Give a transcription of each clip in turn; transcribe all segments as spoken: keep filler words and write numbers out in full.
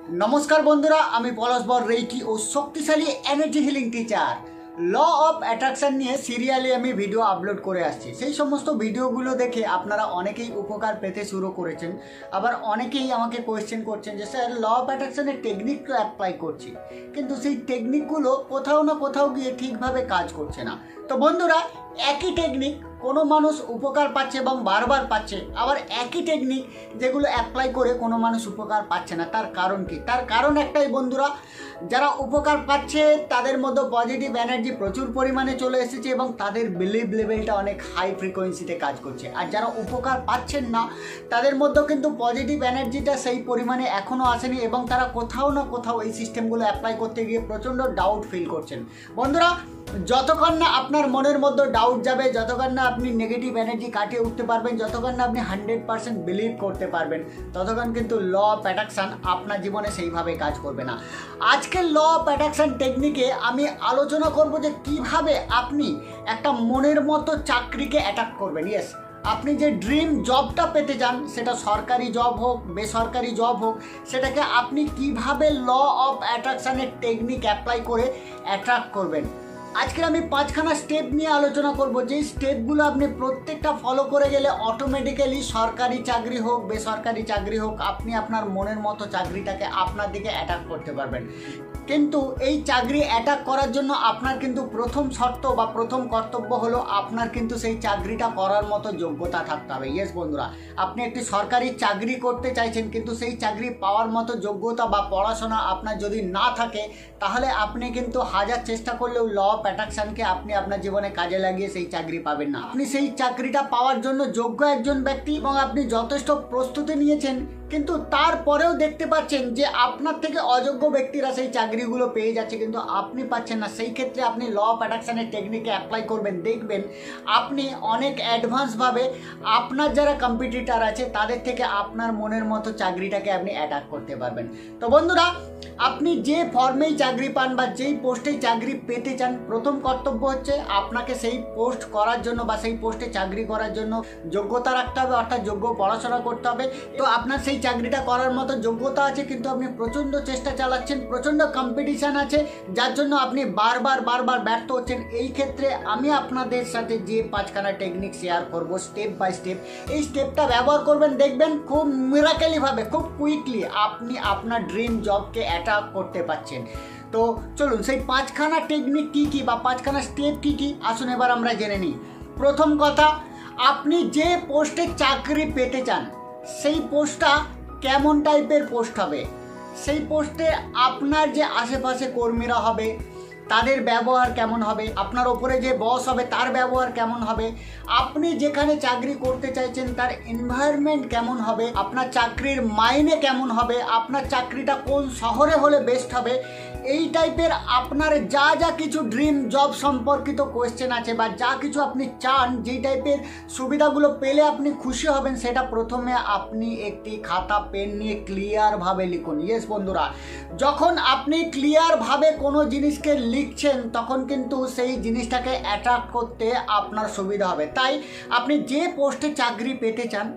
नमस्कार बंधुरा आमी पलाश बर रेकी और शक्तिशाली energy healing teacher law of attraction निये सिरियाली आमी भिडियो आपलोड करे आसछि। सेई समस्त भिडियोगुलो देखे आपनारा अनेकेई उपकार पेते शुरू करेछेन, आबार अनेकेई आमाके कोয়েশ্চেন करछेन जे स्যার ल अफ अट्रैक्शনের टेकनिक तो अ্যাপ্লাই करछि किन्तु सेई टेकनिकगुलो कोथाओ ना कोथाओ गिये ठीकभाবে काज करछे ना। तो बंधुरा একই টেকনিক কোনো মানুষ উপকার পাচ্ছে এবং বারবার পাচ্ছে, আবার একই টেকনিক যেগুলো অ্যাপ্লাই করে কোনো মানুষ উপকার পাচ্ছে না। তার কারণ কি? তার কারণ একটাই বন্ধুরা, যারা উপকার পাচ্ছে তাদের মধ্যে পজিটিভ এনার্জি প্রচুর পরিমাণে চলে এসেছে এবং তাদের বিলিভ লেভেলটা অনেক হাই ফ্রিকোয়েন্সিতে কাজ করছে। আর যারা উপকার পাচ্ছেন না তাদের মধ্যে কিন্তু পজিটিভ এনার্জিটা সেই পরিমাণে এখনও আসেনি এবং তারা কোথাও না কোথাও এই সিস্টেমগুলো অ্যাপ্লাই করতে গিয়ে প্রচণ্ড ডাউট ফিল করছেন। বন্ধুরা যতক্ষণ না আপনার মনের মধ্যে ডাউট যাবে, যতক্ষণ না আপনি নেগেটিভ এনার্জি কাটিয়ে উঠতে পারবেন, যতক্ষণ না আপনি হান্ড্রেড পার্সেন্ট বিলিভ করতে পারবেন, ততক্ষণ কিন্তু ল অফ অ্যাট্রাকশন আপনার জীবনে সেইভাবে কাজ করবে না। আজকের ল অফ অ্যাট্রাকশন টেকনিকে আমি আলোচনা করব যে কিভাবে আপনি একটা মনের মতো চাকরিকে অ্যাটাক করবেন। ইয়েস, আপনি যে ড্রিম জবটা পেতে চান, সেটা সরকারি জব হোক বেসরকারি জব হোক, সেটাকে আপনি কিভাবে ল অফ অ্যাট্রাকশনের টেকনিক অ্যাপ্লাই করে অ্যাট্রাক্ট করবেন। আজকে আমি পাঁচখানা স্টেপ নিয়ে আলোচনা করব, যেই স্টেপগুলো আপনি প্রত্যেকটা ফলো করে গেলে অটোমেটিক্যালি সরকারি চাকরি হোক বেসরকারি চাকরি হোক, আপনি আপনার মনের মতো চাকরিটাকে আপনার দিকে অ্যাটাক করতে পারবেন। কিন্তু এই চাকরি অ্যাটাক করার জন্য আপনার কিন্তু প্রথম শর্ত বা প্রথম কর্তব্য হলো আপনার কিন্তু সেই চাকরিটা করার মতো যোগ্যতা থাকতে হবে। ইয়েস বন্ধুরা, আপনি একটি সরকারি চাকরি করতে চাইছেন কিন্তু সেই চাকরি পাওয়ার মতো যোগ্যতা বা পড়াশোনা আপনার যদি না থাকে, তাহলে আপনি কিন্তু হাজার চেষ্টা করলেও ল অফ অ্যাট্রাকশনকে আপনি আপনার জীবনে কাজে লাগিয়ে সেই চাকরি পাবেন না। আপনি সেই চাকরিটা পাওয়ার জন্য যোগ্য একজন ব্যক্তি এবং আপনি যথেষ্ট প্রস্তুতি নিয়েছেন, কিন্তু তারপরেও দেখতে পাচ্ছেন যে আপনার থেকে অযোগ্য ব্যক্তিরা সেই চাকরিগুলো পেয়ে যাচ্ছে কিন্তু আপনি পাচ্ছেন না। সেই ক্ষেত্রে আপনি ল অফ অ্যাট্রাকশনের টেকনিকে অ্যাপ্লাই করবেন, দেখবেন আপনি অনেক অ্যাডভান্সভাবে আপনার যারা কম্পিটিটার আছে তাদের থেকে আপনার মনের মতো চাকরিটাকে আপনি অ্যাটাক করতে পারবেন। তো বন্ধুরা, আপনি যে ফর্মেই চাকরি পান বা যেই পোস্টেই চাকরি পেতে চান, প্রথম কর্তব্য হচ্ছে আপনাকে সেই পোস্ট করার জন্য বা সেই পোস্টে চাকরি করার জন্য যোগ্যতা রাখতে হবে, অর্থাৎ যোগ্য পড়াশোনা করতে হবে। তো আপনার সেই চাকরিটা করার মতো যোগ্যতা আছে কিন্তু আপনি প্রচণ্ড চেষ্টা চালাচ্ছেন, প্রচণ্ড কম্পিটিশান আছে, যার জন্য আপনি বারবার বারবার ব্যর্থ হচ্ছেন। এই ক্ষেত্রে আমি আপনাদের সাথে যে পাঁচখানা টেকনিক শেয়ার করব স্টেপ বাই স্টেপ, এই স্টেপটা ব্যবহার করবেন, দেখবেন খুব মিরাকেলিভাবে খুব কুইকলি আপনি আপনার ড্রিম জবকে অ্যাটাক করতে পারছেন। তো চলুন সেই পাঁচখানা টেকনিক কী কী বা পাঁচখানা স্টেপ কী কী আসুন এবার আমরা জেনে নিই। প্রথম কথা, আপনি যে পোস্টে চাকরি পেতে চান সেই পোস্টটা কেমন টাইপের পোস্ট হবে, সেই পোস্টে আপনার যে আশেপাশে কর্মীরা হবে তাদের ব্যবহার কেমন হবে, আপনার ওপরে যে বস হবে তার ব্যবহার কেমন হবে, আপনি যেখানে চাকরি করতে চাইছেন তার এনভায়রনমেন্ট কেমন হবে, আপনার চাকরির মাইনে কেমন হবে, আপনার চাকরিটা কোন শহরে হলে বেস্ট হবে, এই টাইপের আপনার যা যা কিছু ড্রিম জব সম্পর্কিত কোয়েশ্চেন আছে বা যা কিছু আপনি চান, যেই টাইপের সুবিধাগুলো পেলে আপনি খুশি হবেন, সেটা প্রথমে আপনি একটি খাতা পেন নিয়ে ক্লিয়ারভাবে লিখুন। ইয়েস বন্ধুরা, যখন আপনি ক্লিয়ারভাবে কোনো জিনিসকে লিখছেন তখন কিন্তু সেই জিনিসটাকে অ্যাট্রাক্ট করতে আপনার সুবিধা হবে। তাই আপনি যে পোস্টে চাকরি পেতে চান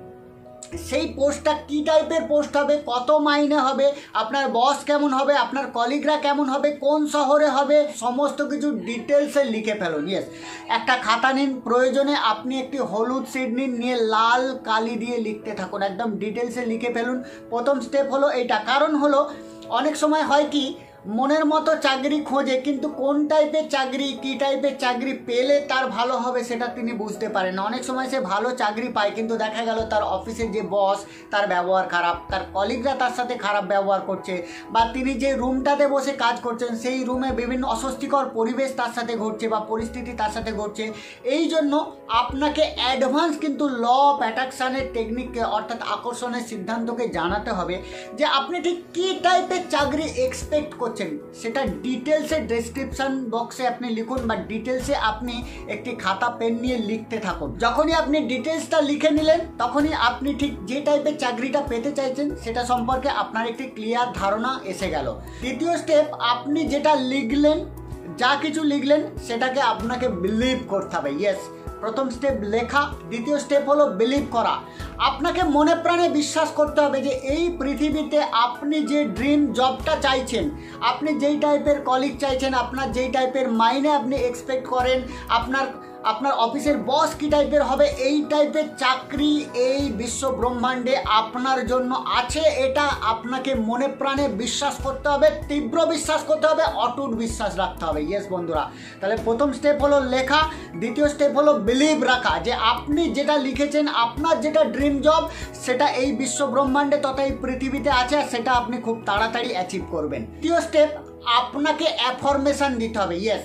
সেই পোস্টটা কী টাইপের পোস্ট হবে, কত মাইনে হবে, আপনার বস কেমন হবে, আপনার কলিগরা কেমন হবে, কোন শহরে হবে, সমস্ত কিছু ডিটেলসে লিখে ফেলুন। ইয়েস, একটা খাতা নিন, প্রয়োজনে আপনি একটি হলুদ শিট নিন, নিয়ে লাল কালি দিয়ে লিখতে থাকুন, একদম ডিটেলসে লিখে ফেলুন। প্রথম স্টেপ হলো এইটা। কারণ হলো অনেক সময় হয় কি, মনের মতো চাকরি খোঁজে কিন্তু কোন টাইপের চাকরি কী টাইপের চাকরি পেলে তার ভালো হবে সেটা তিনি বুঝতে পারেন না। অনেক সময় সে ভালো চাকরি পায় কিন্তু দেখা গেল তার অফিসের যে বস তার ব্যবহার খারাপ, তার কলিগরা তার সাথে খারাপ ব্যবহার করছে, বা তিনি যে রুমটাতে বসে কাজ করছেন সেই রুমে বিভিন্ন অস্বস্তিকর পরিবেশ তার সাথে ঘটছে বা পরিস্থিতি তার সাথে ঘটছে। এই জন্য আপনাকে অ্যাডভান্স কিন্তু ল অফ অ্যাট্রাকশনের টেকনিককে অর্থাৎ আকর্ষণের সিদ্ধান্তকে জানাতে হবে যে আপনি ঠিক কী টাইপের চাকরি এক্সপেক্ট করছেন, সেটা ডিটেলসে ডেসক্রিপশন বক্সে আপনি লিখুন বা ডিটেলসে আপনি একটি খাতা পেন নিয়ে লিখতে থাকুন। যখনই আপনি ডিটেলসটা লিখে নিলেন তখনই আপনি ঠিক যে টাইপের চাকরিটা পেতে চাইছেন সেটা সম্পর্কে আপনার একটি ক্লিয়ার ধারণা এসে গেল। দ্বিতীয় স্টেপ, আপনি যেটা লিখলেন, যা কিছু লিখলেন সেটাকে আপনাকে বিলিভ করতে হবে। ইয়েস, প্রথম স্টেপ লেখা, দ্বিতীয় স্টেপ হলো বিলিভ করা। আপনাকে মনে প্রাণে বিশ্বাস করতে হবে যে এই পৃথিবীতে আপনি যে ড্রিম জবটা চাইছেন, আপনি যেই টাইপের কলিগ চাইছেন, আপনার যেই টাইপের মাইনে আপনি এক্সপেক্ট করেন, আপনার আপনার অফিসের বস কী টাইপের হবে, এই টাইপের চাকরি এই বিশ্ব ব্রহ্মাণ্ডে আপনার জন্য আছে। এটা আপনাকে মনে প্রাণে বিশ্বাস করতে হবে, তীব্র বিশ্বাস করতে হবে, অটুট বিশ্বাস রাখতে হবে। ইয়েস বন্ধুরা, তাহলে প্রথম স্টেপ হলো লেখা, দ্বিতীয় স্টেপ হলো বিলিভ রাখা যে আপনি যেটা লিখেছেন, আপনার যেটা ড্রিম জব, সেটা এই বিশ্ব ব্রহ্মাণ্ডে তথা এই পৃথিবীতে আছে, আর সেটা আপনি খুব তাড়াতাড়ি অ্যাচিভ করবেন। তৃতীয় স্টেপ, আপনাকে অ্যাফরমেশন দিতে হবে। ইয়েস,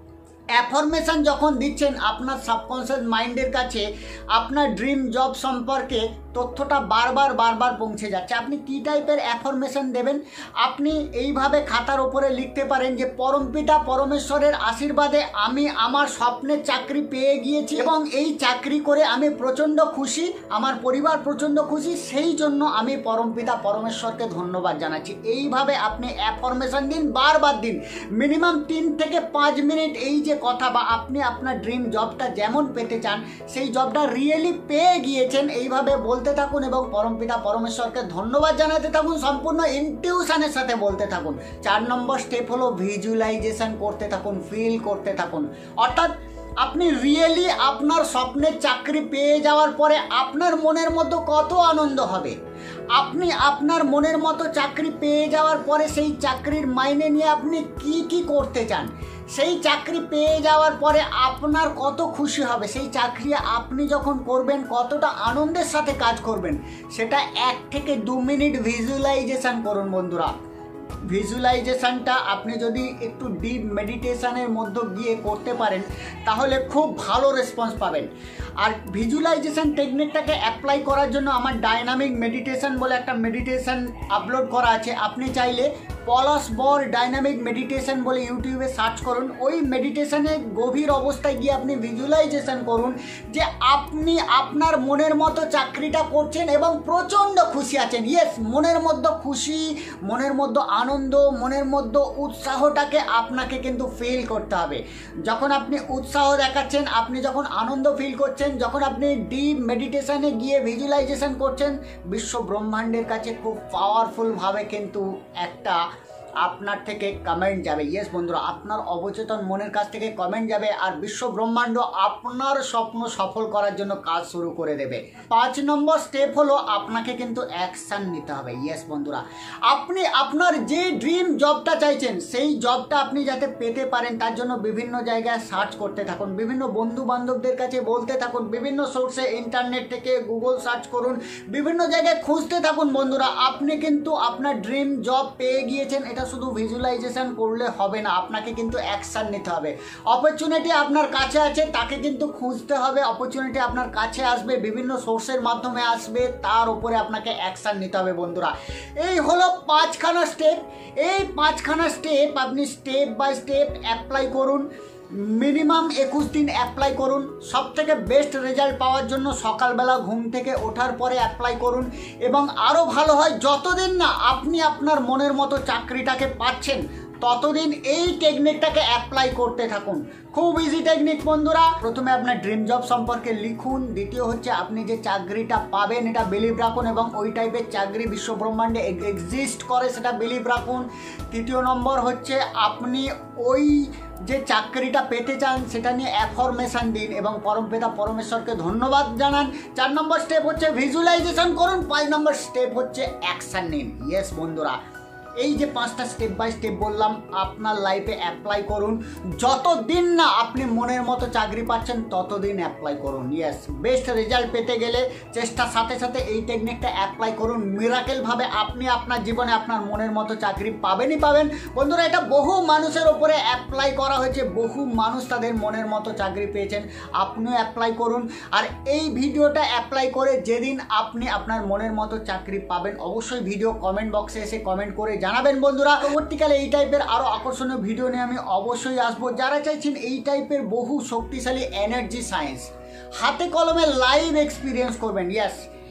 অ্যাফরমেশন যখন দিচ্ছেন আপনার সাবকনসিয়াস মাইন্ডের কাছে আপনার ড্রিম জব সম্পর্কে তথ্যটা বারবার বারবার পৌঁছে যাচ্ছে। আপনি কী টাইপের অ্যাফরমেশন দেবেন? আপনি এইভাবে খাতার ওপরে লিখতে পারেন যে পরমপিতা পরমেশ্বরের আশীর্বাদে আমি আমার স্বপ্নের চাকরি পেয়ে গিয়েছি এবং এই চাকরি করে আমি প্রচণ্ড খুশি, আমার পরিবার প্রচণ্ড খুশি, সেই জন্য আমি পরমপিতা পরমেশ্বরকে ধন্যবাদ জানাচ্ছি। এইভাবে আপনি অ্যাফরমেশন দিন, বারবার দিন, মিনিমাম তিন থেকে পাঁচ মিনিট এই যে কথা বা আপনি আপনার ড্রিম জবটা যেমন পেতে চান সেই জবটা রিয়েলি পেয়ে গিয়েছেন এইভাবে বলতে থাকুন এবং পরমপিতা পরমেশ্বরকে ধন্যবাদ জানাতে থাকুন, সম্পূর্ণ ইনটিউশনের সাথে বলতে থাকুন। চার নম্বর স্টেপ হলো ভিজুয়ালাইজেশন করতে থাকুন, ফিল করতে থাকুন। অর্থাৎ আপনি রিয়েলি আপনার স্বপ্নের চাকরি পেয়ে যাওয়ার পরে আপনার মনের মধ্যে কত আনন্দ হবে, আপনি আপনার মনের মতো চাকরি পেয়ে যাওয়ার পরে সেই চাকরির মাইনে নিয়ে আপনি কি কি করতে চান, সেই চাকরি পেয়ে যাওয়ার পরে আপনার কত খুশি হবে, সেই চাকরি আপনি যখন করবেন কতটা আনন্দের সাথে কাজ করবেন, সেটা এক থেকে দু মিনিট ভিজুয়ালাইজেশন করুন বন্ধুরা। ভিজুয়ালাইজেশনটা আপনি যদি একটু ডিপ মেডিটেশনের মধ্যে গিয়ে করতে পারেন তাহলে খুব ভালো রেসপন্স পাবেন। আর ভিজুয়ালাইজেশন টেকনিকটাকে অ্যাপ্লাই করার জন্য আমার ডাইনামিক মেডিটেশন বলে একটা মেডিটেশন আপলোড করা আছে, আপনি চাইলে পলাশ বর ডাইনামিক মেডিটেশন বলে ইউটিউবে সার্চ করুন, ওই মেডিটেশনের গভীর অবস্থায় গিয়ে আপনি ভিজুয়ালাইজেশন করুন যে আপনি আপনার মনের মতো চাকরিটা করছেন এবং প্রচণ্ড খুশি আছেন। ইয়েস, মনের মধ্যে খুশি, মনের মধ্যে আনন্দ, মনের মধ্যে উৎসাহটাকে আপনাকে কিন্তু ফিল করতে হবে। যখন আপনি উৎসাহ দেখাচ্ছেন, আপনি যখন আনন্দ ফিল করছেন, যখন আপনি ডিপ মেডিটেশনে গিয়ে ভিজুয়ালাইজেশন করছেন, বিশ্ব ব্রহ্মাণ্ডের কাছে খুব পাওয়ারফুলভাবে কিন্তু একটা আপনার থেকে কমেন্ট যাবে। ইয়েস বন্ধুরা, আপনার অবচেতন মনের কাছ থেকে কমেন্ট যাবে আর বিশ্ব ব্রহ্মাণ্ড আপনার স্বপ্ন সফল করার জন্য কাজ শুরু করে দেবে। পাঁচ নম্বর স্টেপ হলো আপনাকে কিন্তু অ্যাকশান নিতে হবে। ইয়েস বন্ধুরা, আপনি আপনার যে ড্রিম জবটা চাইছেন সেই জবটা আপনি যাতে পেতে পারেন তার জন্য বিভিন্ন জায়গায় সার্চ করতে থাকুন, বিভিন্ন বন্ধু বান্ধবদের কাছে বলতে থাকুন, বিভিন্ন সোর্সে ইন্টারনেট থেকে গুগল সার্চ করুন, বিভিন্ন জায়গায় খুঁজতে থাকুন বন্ধুরা। আপনি কিন্তু আপনার ড্রিম জব পেয়ে গিয়েছেন, এটা শুধু ভিজুয়ালাইজেশন করলে হবে না, আপনাকে কিন্তু অ্যাকশান নিতে হবে। অপরচুনিটি আপনার কাছে আছে, তাকে কিন্তু খুঁজতে হবে। অপরচুনিটি আপনার কাছে আসবে, বিভিন্ন সোর্সের মাধ্যমে আসবে, তার উপরে আপনাকে অ্যাকশান নিতে হবে বন্ধুরা। এই হলো পাঁচখানা স্টেপ। এই পাঁচখানা স্টেপ আপনি স্টেপ বাই স্টেপ অ্যাপ্লাই করুন, মিনিমাম একুশ দিন অ্যাপ্লাই করুন। সব থেকে বেস্ট রেজাল্ট পাওয়ার জন্য সকালবেলা ঘুম থেকে ওঠার পরে অ্যাপ্লাই করুন এবং আরও ভালো হয় যতদিন না আপনি আপনার মনের মতো চাকরিটাকে পাচ্ছেন ততদিন এই টেকনিকটাকে অ্যাপ্লাই করতে থাকুন। খুব ইজি টেকনিক বন্ধুরা। প্রথমে আপনার ড্রিম জব সম্পর্কে লিখুন, দ্বিতীয় হচ্ছে আপনি যে চাকরিটা পাবেন এটা বিলিভ রাখুন এবং ওই টাইপের চাকরি বিশ্ব ব্রহ্মাণ্ডে এক্সিস্ট করে সেটা বিলিভ রাখুন। তৃতীয় নম্বর হচ্ছে আপনি ওই যে চাকরিটা পেতে চান সেটা নিয়ে অ্যাফরমেশন দিন এবং পরমপিতা পরমেশ্বরকে ধন্যবাদ জানান। চার নম্বর স্টেপ হচ্ছে ভিজুয়ালাইজেশন করুন। পাঁচ নম্বর স্টেপ হচ্ছে অ্যাকশান নিন। ইয়েস বন্ধুরা, এই যে পাঁচটা স্টেপ বাই স্টেপ বললাম আপনার লাইফে অ্যাপ্লাই করুন। যতদিন না আপনি মনের মতো চাকরি পাচ্ছেন ততদিন অ্যাপ্লাই করুন। ইয়েস, বেস্ট রেজাল্ট পেতে গেলে চেষ্টার সাথে সাথে এই টেকনিকটা অ্যাপ্লাই করুন। মিরাকেলভাবে আপনি আপনার জীবনে আপনার মনের মতো চাকরি পাবেনই পাবেন বন্ধুরা। এটা বহু মানুষের ওপরে অ্যাপ্লাই করা হয়েছে, বহু মানুষ তাদের মনের মতো চাকরি পেয়েছেন, আপনিও অ্যাপ্লাই করুন। আর এই ভিডিওটা অ্যাপ্লাই করে যেদিন আপনি আপনার মনের মতো চাকরি পাবেন অবশ্যই ভিডিও কমেন্ট বক্সে এসে কমেন্ট করে জানাবেন বন্ধুরা। পরবর্তীকালে এই টাইপের আরো আকর্ষণীয় ভিডিও নিয়ে আমি অবশ্যই আসবো। যারা চাইছেন এই টাইপের বহু শক্তিশালী এনার্জি সায়েন্স হাতে কলমে লাইভ এক্সপিরিয়েন্স করবেন, ইয়েস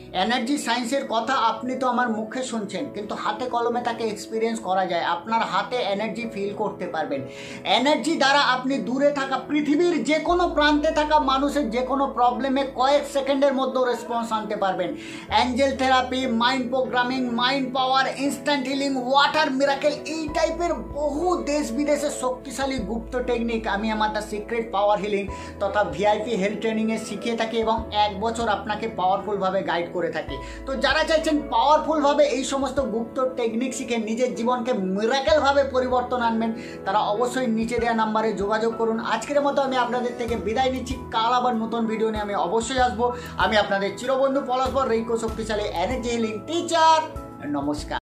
এনার্জি সায়েন্সের কথা আপনি তো আমার মুখে শুনছেন, কিন্তু হাতে কলমে তাকে এক্সপিরিয়েন্স করা যায়। আপনার হাতে এনার্জি ফিল করতে পারবেন। এনার্জি দ্বারা আপনি দূরে থাকা পৃথিবীর যে কোনো প্রান্তে থাকা মানুষের যে কোনো প্রবলেমে কয়েক সেকেন্ডের মধ্যে রেসপন্স আনতে পারবেন। Angel therapy, mind programming, mind power, instant healing, water miracle, এই টাইপের বহু দেশ বিদেশের শক্তিশালী গুপ্ত টেকনিক আমি আমার দ্য সিক্রেট পাওয়ার হিলিং তথা ভিআইপি হেলথ ট্রেনিংয়ে শিখিয়ে থাকি এবং এক বছর আপনাকে পাওয়ারফুলভাবে গাইড করে থাকি। তো যারা চাইছেন পাওয়ারফুলভাবে এই সমস্ত গুপ্ত টেকনিক শিখে নিজের জীবনকে মিরাকেলভাবে পরিবর্তন আনবেন, তারা অবশ্যই নিচে দেওয়া নাম্বারে যোগাযোগ করুন। আজকের মতো আমি আপনাদের থেকে বিদায় নিচ্ছি। কাল আবার নতুন ভিডিও নিয়ে আমি অবশ্যই আসবো। আমি আপনাদের চিরবন্ধু পলাশ বর, রেইকো শক্তিশালী এনার্জি হিলিং টিচার। নমস্কার।